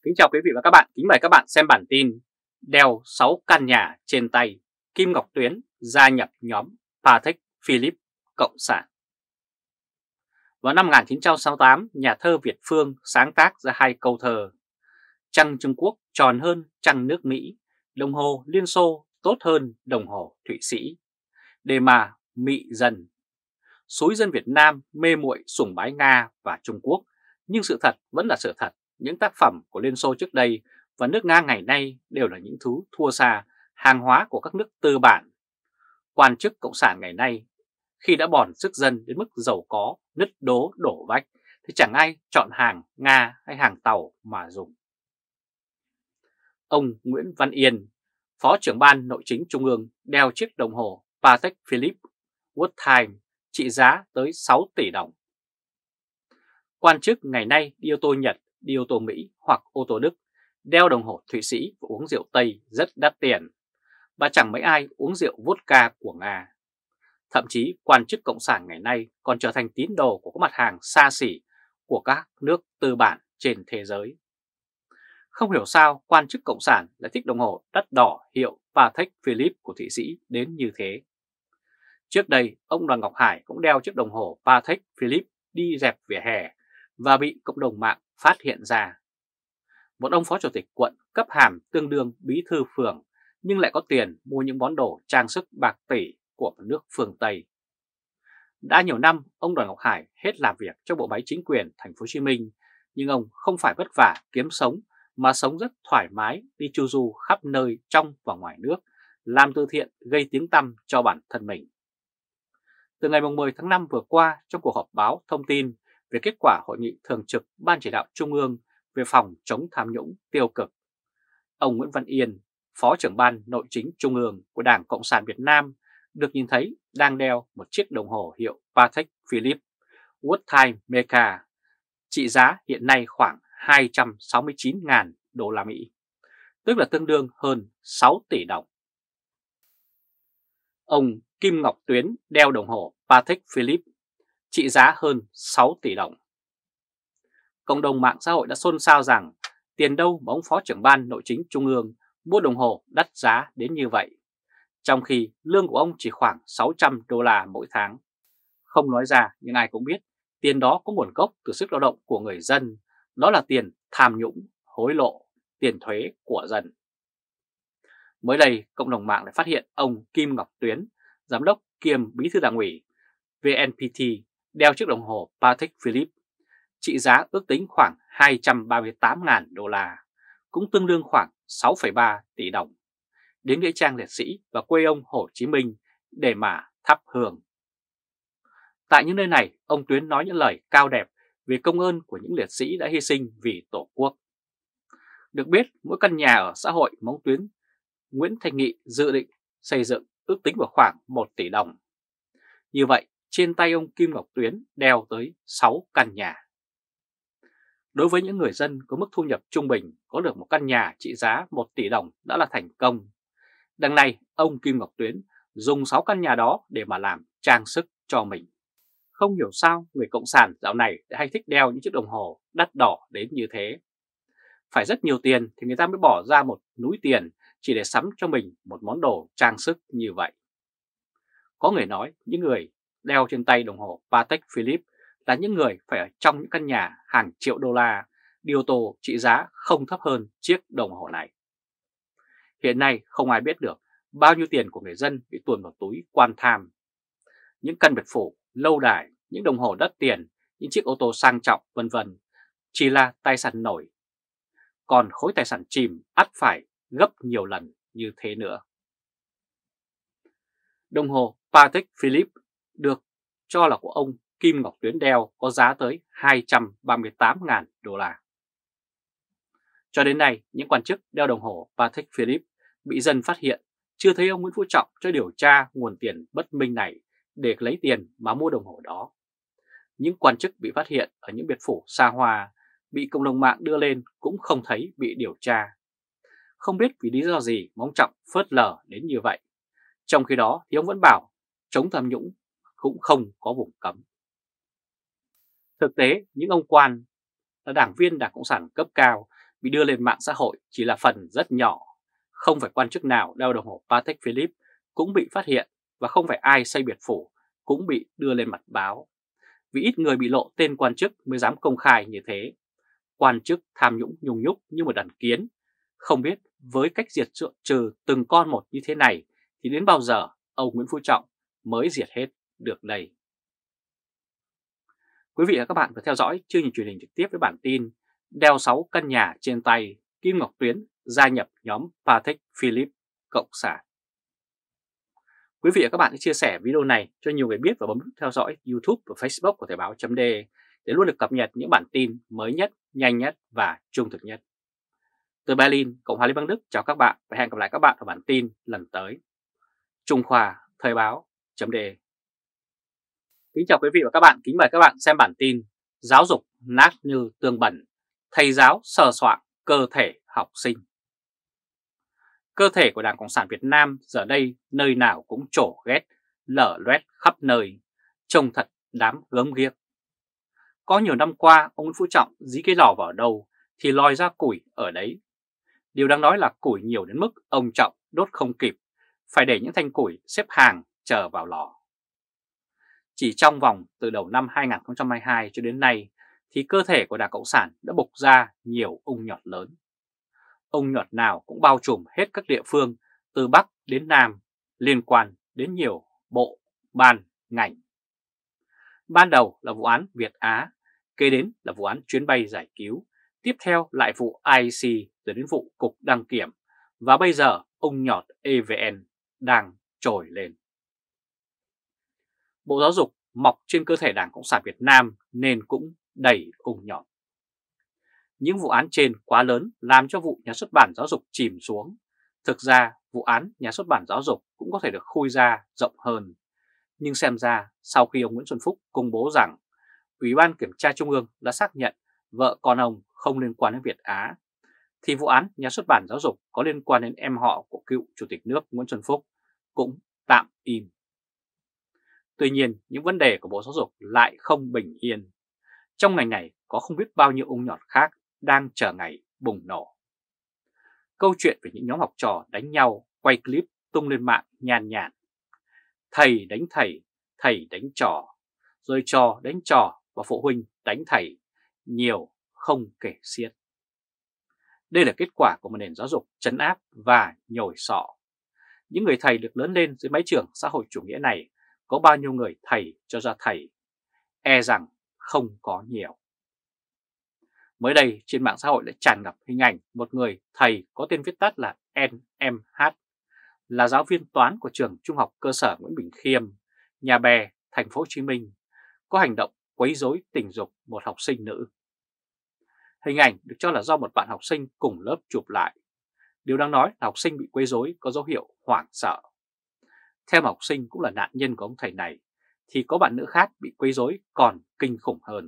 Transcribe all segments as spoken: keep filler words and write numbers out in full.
Kính chào quý vị và các bạn, kính mời các bạn xem bản tin đeo sáu căn nhà trên tay, Kim Ngọc Tuyến gia nhập nhóm Patek Philippe Cộng sản. Vào năm một nghìn chín trăm sáu mươi tám, nhà thơ Việt Phương sáng tác ra hai câu thơ: trăng Trung Quốc tròn hơn trăng nước Mỹ, đồng hồ Liên Xô tốt hơn đồng hồ Thụy Sĩ, để mà mị dần. Xúi dân Việt Nam mê muội sùng bái Nga và Trung Quốc, nhưng sự thật vẫn là sự thật. Những tác phẩm của Liên Xô trước đây và nước Nga ngày nay đều là những thứ thua xa, hàng hóa của các nước tư bản. Quan chức Cộng sản ngày nay khi đã bòn sức dân đến mức giàu có, nứt đố đổ vách thì chẳng ai chọn hàng Nga hay hàng Tàu mà dùng. Ông Nguyễn Văn Yên, Phó trưởng ban Nội chính Trung ương, đeo chiếc đồng hồ Patek Philippe Worldtime trị giá tới sáu tỷ đồng. Quan chức ngày nay đi ô tô Nhật, đi ô tô Mỹ hoặc ô tô Đức, đeo đồng hồ Thụy Sĩ và uống rượu Tây rất đắt tiền, và chẳng mấy ai uống rượu vodka của Nga. Thậm chí quan chức Cộng sản ngày nay còn trở thành tín đồ của các mặt hàng xa xỉ của các nước tư bản trên thế giới. Không hiểu sao quan chức Cộng sản lại thích đồng hồ đắt đỏ hiệu Patek Philippe của Thụy Sĩ đến như thế. Trước đây, ông Đoàn Ngọc Hải cũng đeo chiếc đồng hồ Patek Philippe đi dẹp vỉa hè và bị cộng đồng mạng phát hiện ra. Một ông phó chủ tịch quận cấp hàm tương đương bí thư phường nhưng lại có tiền mua những món đồ trang sức bạc tỷ của một nước phương Tây. Đã nhiều năm, ông Đoàn Ngọc Hải hết làm việc cho bộ máy chính quyền thành phố Hồ Chí Minh, nhưng ông không phải vất vả kiếm sống mà sống rất thoải mái, đi chu du khắp nơi trong và ngoài nước, làm từ thiện gây tiếng tăm cho bản thân mình. Từ ngày mười tháng năm vừa qua, trong cuộc họp báo thông tin về kết quả hội nghị thường trực Ban Chỉ đạo Trung ương về phòng chống tham nhũng tiêu cực, ông Nguyễn Văn Yên, Phó trưởng ban Nội chính Trung ương của Đảng Cộng sản Việt Nam, được nhìn thấy đang đeo một chiếc đồng hồ hiệu Patek Philippe Worldtime Mecha trị giá hiện nay khoảng hai trăm sáu mươi chín nghìn đô la Mỹ, tức là tương đương hơn sáu tỷ đồng. Ông Kim Ngọc Tuyến đeo đồng hồ Patek Philippe trị giá hơn sáu tỷ đồng. Cộng đồng mạng xã hội đã xôn xao rằng tiền đâu mà ông Phó trưởng ban Nội chính Trung ương mua đồng hồ đắt giá đến như vậy, trong khi lương của ông chỉ khoảng sáu trăm đô la mỗi tháng. Không nói ra nhưng ai cũng biết tiền đó có nguồn gốc từ sức lao động của người dân, đó là tiền tham nhũng, hối lộ, tiền thuế của dân. Mới đây, cộng đồng mạng đã phát hiện ông Kim Ngọc Tuyến, giám đốc kiêm bí thư đảng ủy vê en pê tê, đeo chiếc đồng hồ Patek Philippe trị giá ước tính khoảng hai trăm ba mươi tám nghìn đô la, cũng tương đương khoảng sáu phẩy ba tỷ đồng, đến nghĩa trang liệt sĩ và quê ông Hồ Chí Minh để mà thắp hương. Tại những nơi này, ông Tuyến nói những lời cao đẹp về công ơn của những liệt sĩ đã hy sinh vì Tổ quốc. Được biết, mỗi căn nhà ở xã hội mà ông Tuyến Nguyễn Thanh Nghị dự định xây dựng ước tính vào khoảng một tỷ đồng. Như vậy, trên tay ông Kim Ngọc Tuyến đeo tới sáu căn nhà. Đối với những người dân có mức thu nhập trung bình, có được một căn nhà trị giá một tỷ đồng đã là thành công. Đằng này, ông Kim Ngọc Tuyến dùng sáu căn nhà đó để mà làm trang sức cho mình. Không hiểu sao người Cộng sản dạo này lại hay thích đeo những chiếc đồng hồ đắt đỏ đến như thế. Phải rất nhiều tiền thì người ta mới bỏ ra một núi tiền chỉ để sắm cho mình một món đồ trang sức như vậy. Có người nói những người đeo trên tay đồng hồ Patek Philippe là những người phải ở trong những căn nhà hàng triệu đô la, đi ô tô trị giá không thấp hơn chiếc đồng hồ này. Hiện nay không ai biết được bao nhiêu tiền của người dân bị tuồn vào túi quan tham. Những căn biệt phủ, lâu đài, những đồng hồ đắt tiền, những chiếc ô tô sang trọng vân vân chỉ là tài sản nổi. Còn khối tài sản chìm ắt phải gấp nhiều lần như thế nữa. Đồng hồ Patek Philippe được cho là của ông Kim Ngọc Tuyến đeo có giá tới hai trăm ba mươi tám nghìn đô la. Cho đến nay, những quan chức đeo đồng hồ Patek Philippe bị dân phát hiện, chưa thấy ông Nguyễn Phú Trọng cho điều tra nguồn tiền bất minh này để lấy tiền mà mua đồng hồ đó. Những quan chức bị phát hiện ở những biệt phủ xa hoa bị cộng đồng mạng đưa lên cũng không thấy bị điều tra. Không biết vì lý do gì mà ông Trọng phớt lờ đến như vậy. Trong khi đó thì ông vẫn bảo chống tham nhũng cũng không có vùng cấm. Thực tế, những ông quan là đảng viên Đảng Cộng sản cấp cao bị đưa lên mạng xã hội chỉ là phần rất nhỏ. Không phải quan chức nào đeo đồng hồ Patek Philippe cũng bị phát hiện và không phải ai xây biệt phủ cũng bị đưa lên mặt báo. Vì ít người bị lộ tên quan chức mới dám công khai như thế. Quan chức tham nhũng nhung nhúc như một đàn kiến. Không biết với cách diệt trừ từng con một như thế này thì đến bao giờ ông Nguyễn Phú Trọng mới diệt hết được đây. Quý vị và các bạn vừa theo dõi chương trình truyền hình trực tiếp với bản tin đeo sáu căn nhà trên tay, Kim Ngọc Tuyến gia nhập nhóm Patek Philippe Cộng sản. Quý vị và các bạn hãy chia sẻ video này cho nhiều người biết và bấm nút theo dõi YouTube và Facebook của Thời báo chấm de để luôn được cập nhật những bản tin mới nhất, nhanh nhất và trung thực nhất. Từ Berlin, Cộng hòa Liên bang Đức chào các bạn và hẹn gặp lại các bạn ở bản tin lần tới. Trung Khoa, Thời báo chấm de. Kính chào quý vị và các bạn, kính mời các bạn xem bản tin giáo dục nát như tương bẩn, thầy giáo sờ soạng cơ thể học sinh. Cơ thể của Đảng Cộng sản Việt Nam giờ đây nơi nào cũng trổ ghét, lở loét khắp nơi, trông thật đám gớm ghiếc. Có nhiều năm qua, ông Nguyễn Phú Trọng dí cái lò vào đâu thì lòi ra củi ở đấy. Điều đáng nói là củi nhiều đến mức ông Trọng đốt không kịp, phải để những thanh củi xếp hàng chờ vào lò. Chỉ trong vòng từ đầu năm hai nghìn không trăm hai mươi hai cho đến nay thì cơ thể của Đảng Cộng sản đã bộc ra nhiều ung nhọt lớn. Ung nhọt nào cũng bao trùm hết các địa phương từ Bắc đến Nam, liên quan đến nhiều bộ, ban, ngành. Ban đầu là vụ án Việt Á, kế đến là vụ án chuyến bay giải cứu, tiếp theo lại vụ i xê rồi đến vụ Cục Đăng Kiểm, và bây giờ ung nhọt e vê en đang trồi lên. Bộ Giáo dục mọc trên cơ thể Đảng Cộng sản Việt Nam nên cũng đầy ung nhọt. Những vụ án trên quá lớn làm cho vụ nhà xuất bản giáo dục chìm xuống. Thực ra vụ án nhà xuất bản giáo dục cũng có thể được khui ra rộng hơn. Nhưng xem ra sau khi ông Nguyễn Xuân Phúc công bố rằng Ủy ban Kiểm tra Trung ương đã xác nhận vợ con ông không liên quan đến Việt Á, thì vụ án nhà xuất bản giáo dục có liên quan đến em họ của cựu Chủ tịch nước Nguyễn Xuân Phúc cũng tạm im. Tuy nhiên, những vấn đề của Bộ Giáo dục lại không bình yên. Trong ngành này có không biết bao nhiêu ung nhọt khác đang chờ ngày bùng nổ. Câu chuyện về những nhóm học trò đánh nhau quay clip tung lên mạng nhàn nhản. Thầy đánh thầy, thầy đánh trò, rồi trò đánh trò và phụ huynh đánh thầy, nhiều không kể xiết. Đây là kết quả của một nền giáo dục trấn áp và nhồi sọ. Những người thầy được lớn lên dưới mái trường xã hội chủ nghĩa này có bao nhiêu người thầy cho ra thầy? E rằng không có nhiều. Mới đây trên mạng xã hội đã tràn ngập hình ảnh một người thầy có tên viết tắt là en em hát, là giáo viên toán của trường Trung học cơ sở Nguyễn Bỉnh Khiêm, Nhà Bè, thành phố Hồ Chí Minh, có hành động quấy rối tình dục một học sinh nữ. Hình ảnh được cho là do một bạn học sinh cùng lớp chụp lại. Điều đáng nói là học sinh bị quấy rối có dấu hiệu hoảng sợ. Theo mà học sinh cũng là nạn nhân của ông thầy này, thì có bạn nữ khác bị quấy rối còn kinh khủng hơn.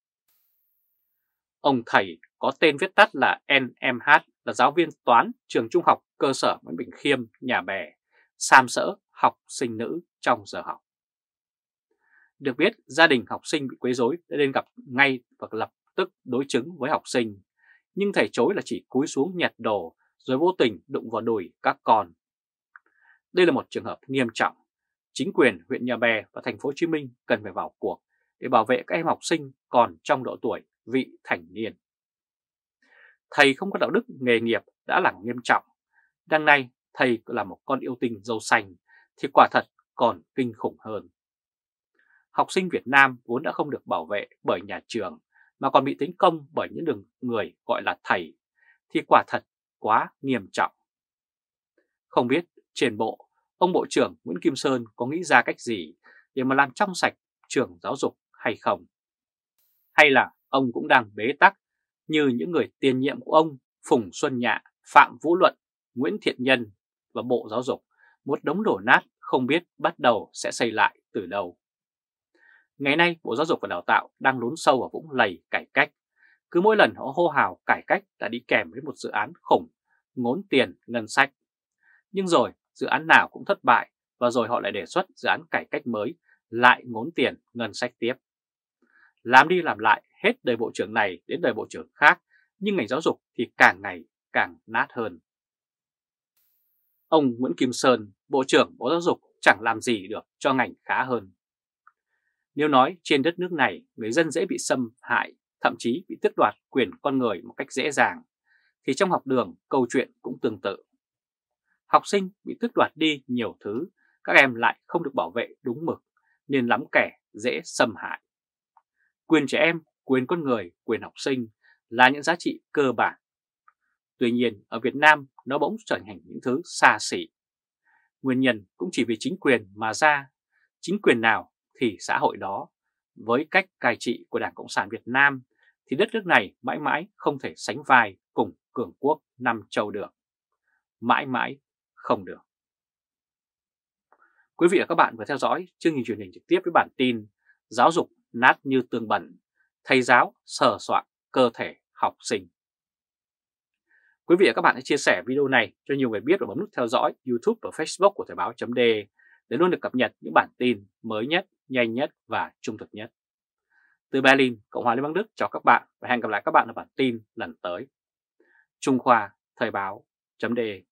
Ông thầy có tên viết tắt là en em hát là giáo viên toán trường Trung học cơ sở Nguyễn Bỉnh Khiêm, Nhà Bè, sàm sỡ học sinh nữ trong giờ học. Được biết, gia đình học sinh bị quấy rối đã lên gặp ngay và lập tức đối chứng với học sinh, nhưng thầy chối là chỉ cúi xuống nhặt đồ rồi vô tình đụng vào đùi các con. Đây là một trường hợp nghiêm trọng. Chính quyền huyện Nhà Bè và thành phố Hồ Chí Minh cần phải vào cuộc để bảo vệ các em học sinh còn trong độ tuổi vị thành niên. Thầy không có đạo đức nghề nghiệp đã là nghiêm trọng. Đằng này thầy là một con yêu tinh dâu xanh thì quả thật còn kinh khủng hơn. Học sinh Việt Nam vốn đã không được bảo vệ bởi nhà trường mà còn bị tấn công bởi những đường người gọi là thầy thì quả thật quá nghiêm trọng. Không biết trên bộ, ông Bộ trưởng Nguyễn Kim Sơn có nghĩ ra cách gì để mà làm trong sạch trường giáo dục hay không? Hay là ông cũng đang bế tắc như những người tiền nhiệm của ông Phùng Xuân Nhạ, Phạm Vũ Luận, Nguyễn Thiện Nhân và Bộ Giáo dục, một đống đổ nát không biết bắt đầu sẽ xây lại từ đâu. Ngày nay Bộ Giáo dục và Đào tạo đang lún sâu vào vũng lầy cải cách. Cứ mỗi lần họ hô hào cải cách đã đi kèm với một dự án khủng, ngốn tiền ngân sách. Nhưng rồi dự án nào cũng thất bại và rồi họ lại đề xuất dự án cải cách mới lại ngốn tiền ngân sách tiếp. Làm đi làm lại hết đời bộ trưởng này đến đời bộ trưởng khác nhưng ngành giáo dục thì càng ngày càng nát hơn. Ông Nguyễn Kim Sơn, Bộ trưởng Bộ Giáo dục chẳng làm gì được cho ngành khá hơn. Nếu nói trên đất nước này người dân dễ bị xâm hại, thậm chí bị tước đoạt quyền con người một cách dễ dàng, thì trong học đường câu chuyện cũng tương tự. Học sinh bị tước đoạt đi nhiều thứ, các em lại không được bảo vệ đúng mực, nên lắm kẻ dễ xâm hại. Quyền trẻ em, quyền con người, quyền học sinh là những giá trị cơ bản. Tuy nhiên, ở Việt Nam nó bỗng trở thành những thứ xa xỉ. Nguyên nhân cũng chỉ vì chính quyền mà ra. Chính quyền nào thì xã hội đó. Với cách cai trị của Đảng Cộng sản Việt Nam thì đất nước này mãi mãi không thể sánh vai cùng cường quốc Nam Châu được. Mãi mãi không được. Quý vị và các bạn vừa theo dõi chương trình truyền hình trực tiếp với bản tin Giáo dục nát như tương bẩn, thầy giáo sờ soạng cơ thể học sinh. Quý vị và các bạn hãy chia sẻ video này cho nhiều người biết và bấm nút theo dõi YouTube và Facebook của Thời báo chấm de để luôn được cập nhật những bản tin mới nhất, nhanh nhất và trung thực nhất. Từ Berlin, Cộng hòa Liên bang Đức chào các bạn và hẹn gặp lại các bạn ở bản tin lần tới. Trung Khoa, Thời báo chấm de